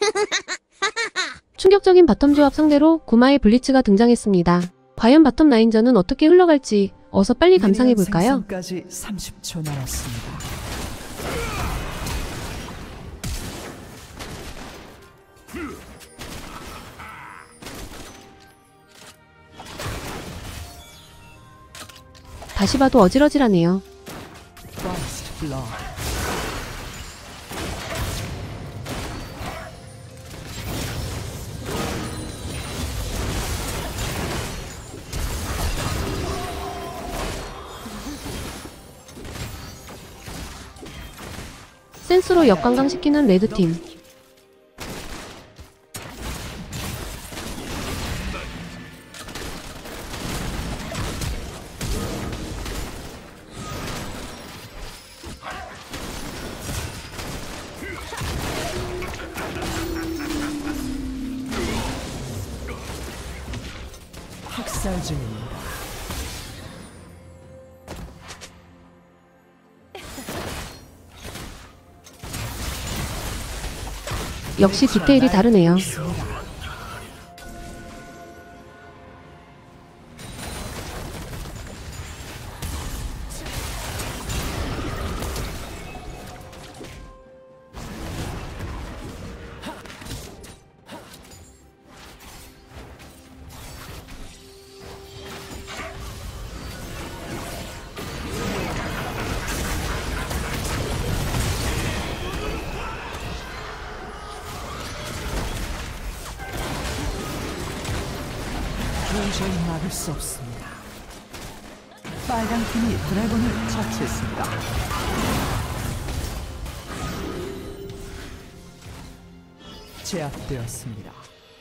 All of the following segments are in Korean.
충격적인 바텀 조합 상대로 구마의 블리츠가 등장했습니다. 과연 바텀 라인전은 어떻게 흘러갈지 어서 빨리 감상해볼까요? 생성까지 30초 남았습니다. 다시 봐도 어질어질하네요. First blood. 센스로 역관광시키는 레드팀. 학살 중입니다. 역시 디테일이 다르네요. 도저히 막을 수 없습니다. 빨간 팀이 드래곤을 처치했습니다. 제압되었습니다.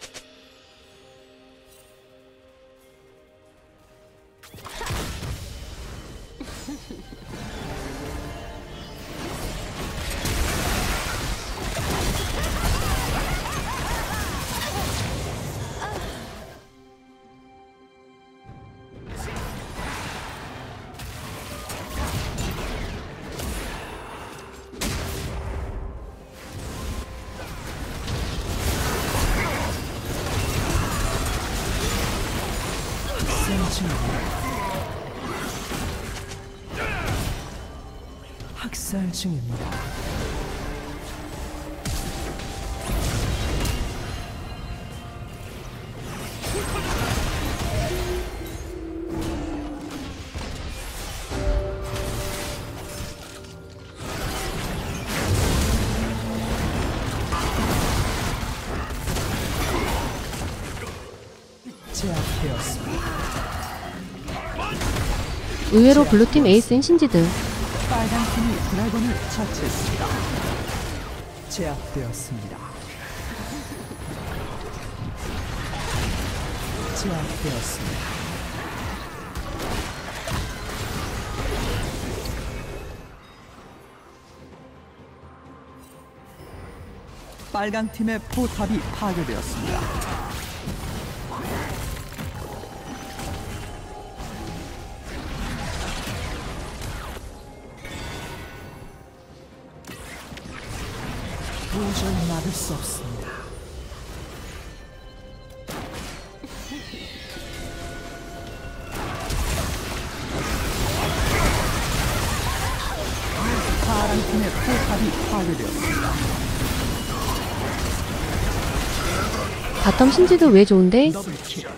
학살 중입니다. 제압되었습니다. 의외로 블루팀 에이스인 신지드. 빨간 팀이 드래곤을 처치했습니다. 제압되었습니다. 제압되었습니다. 빨간 팀의 포탑이 파괴되었습니다. 도저히 막을 수 없습니다. 파란 팀의 포탑이 파괴되었습니다. 바텀 신지드 왜 좋은데? 더블킬.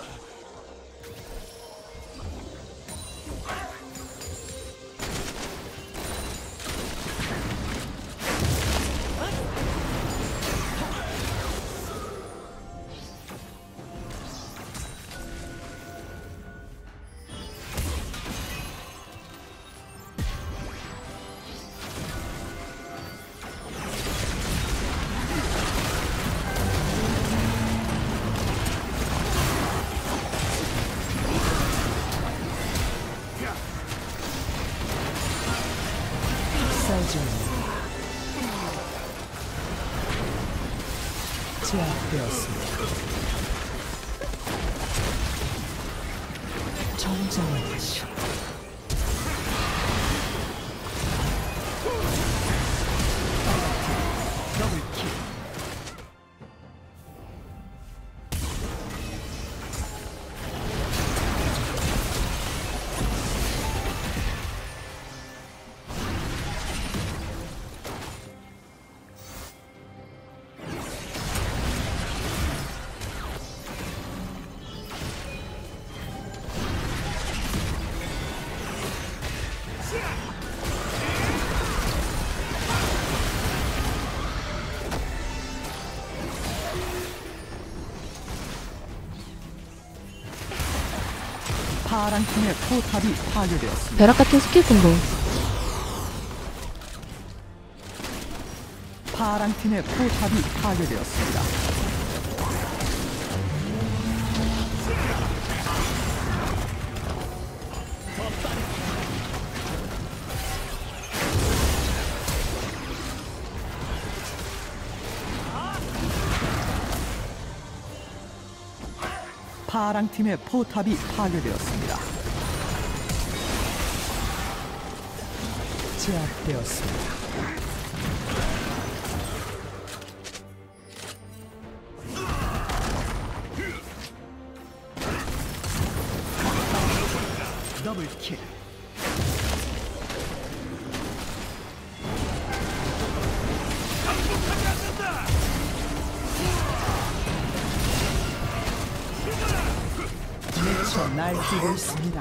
제압되었습니다. 정정을 다시. 더블킬. 파란 팀의 포탑이 파괴되었습니다. 벼락 같은 스킬 콤보. 파란 팀의 포탑이 파괴되었습니다. 파랑 팀의 포탑이 파괴되었습니다. 제압되었습니다. 더블킬. 미쳐 날뛰고 있습니다.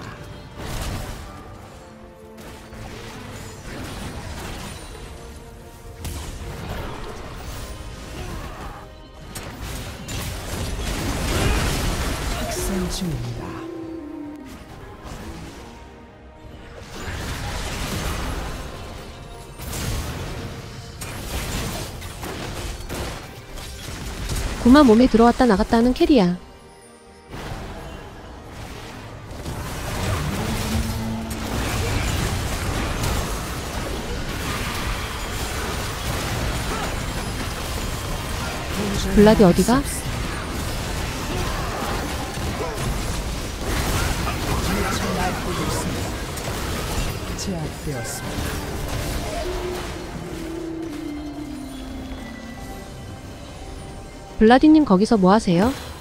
학살 중입니다. 구마 몸에 들어왔다 나갔다 하는 캐리야. 블라디 어디가? 제압되었습니다. 블라디님 거기서 뭐 하세요?